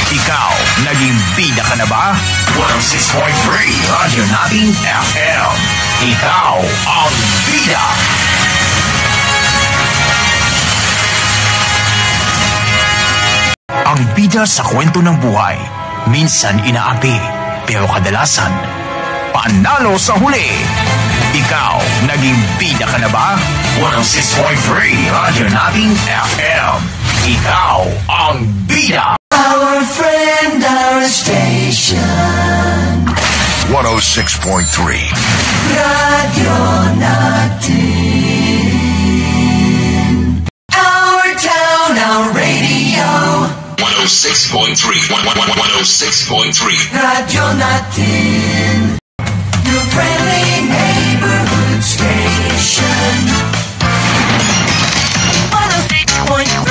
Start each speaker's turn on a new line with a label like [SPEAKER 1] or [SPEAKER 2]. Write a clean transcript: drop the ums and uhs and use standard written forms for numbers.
[SPEAKER 1] Ikaw, naging bida ka na ba? 106.3 Radyo Natin FM. Ikaw ang bida. Ang bida sa kwento ng buhay, minsan inaapi, pero kadalasan, panalo sa huli. Ikaw, naging bida ka na ba? 106.3 Radyo Natin FM. Ikaw ang bida.
[SPEAKER 2] Our friend, our station.
[SPEAKER 3] 106.3
[SPEAKER 2] Radio Natin. Our town, our radio.
[SPEAKER 3] 106.3 106.3
[SPEAKER 2] Radio Natin. Your friendly neighborhood station. 106.3